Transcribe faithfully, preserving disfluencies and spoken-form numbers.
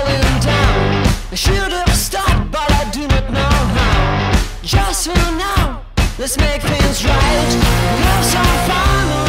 falling down. I should have stopped, but I do not know how. Just for now, let's make things right. Have some fun.